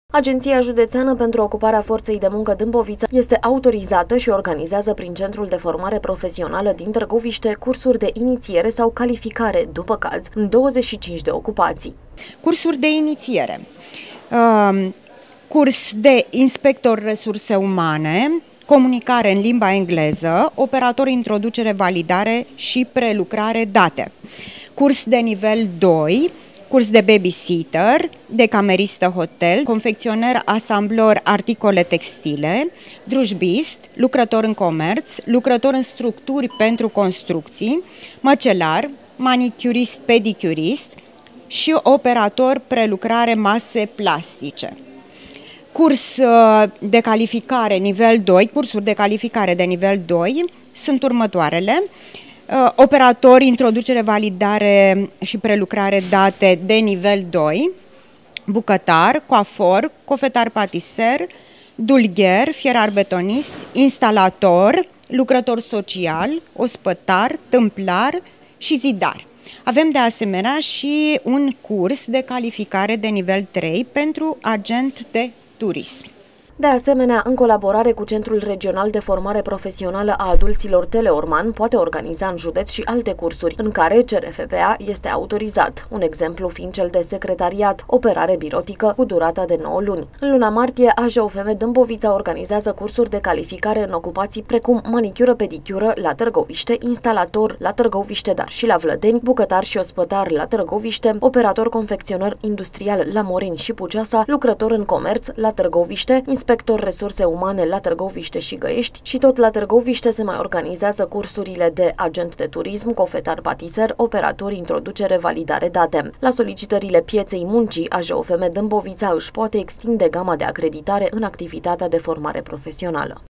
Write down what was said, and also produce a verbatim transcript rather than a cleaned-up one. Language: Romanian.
Agenția Județeană pentru Ocuparea Forței de Muncă Dâmbovița este autorizată și organizează prin Centrul de Formare Profesională din Târgoviște cursuri de inițiere sau calificare, după caz, în douăzeci și cinci de ocupații. Cursuri de inițiere, uh, curs de inspector resurse umane, comunicare în limba engleză, operator introducere, validare și prelucrare date. Curs de nivel doi, curs de babysitter, de cameristă hotel, confecționer, asamblor articole textile, drujbist, lucrător în comerț, lucrător în structuri pentru construcții, măcelar, manicurist, pedicurist și operator prelucrare mase plastice. Curs de calificare nivel doi, cursuri de calificare de nivel doi sunt următoarele: operator, introducere, validare și prelucrare date de nivel doi, bucătar, coafor, cofetar patiser, dulgher, fierar betonist, instalator, lucrător social, ospătar, tâmplar și zidar. Avem de asemenea și un curs de calificare de nivel trei pentru agent de turism. De asemenea, în colaborare cu Centrul Regional de Formare Profesională a Adulților Teleorman, poate organiza în județ și alte cursuri, în care C R F P A este autorizat, un exemplu fiind cel de secretariat, operare birotică cu durata de nouă luni. În luna martie, A J O F M Dâmbovița organizează cursuri de calificare în ocupații precum manicură-pedicură la Târgoviște, instalator la Târgoviște, dar și la Vlădeni, bucătar și ospătar la Târgoviște, operator confecționer industrial la Morini și Puceasa, lucrător în comerț la Târgoviște, inspector resurse umane la Târgoviște și Găiești și tot la Târgoviște se mai organizează cursurile de agent de turism, cofetar patiser, operator introducere, validare date. La solicitările pieței muncii, A J O F M Dâmbovița își poate extinde gama de acreditare în activitatea de formare profesională.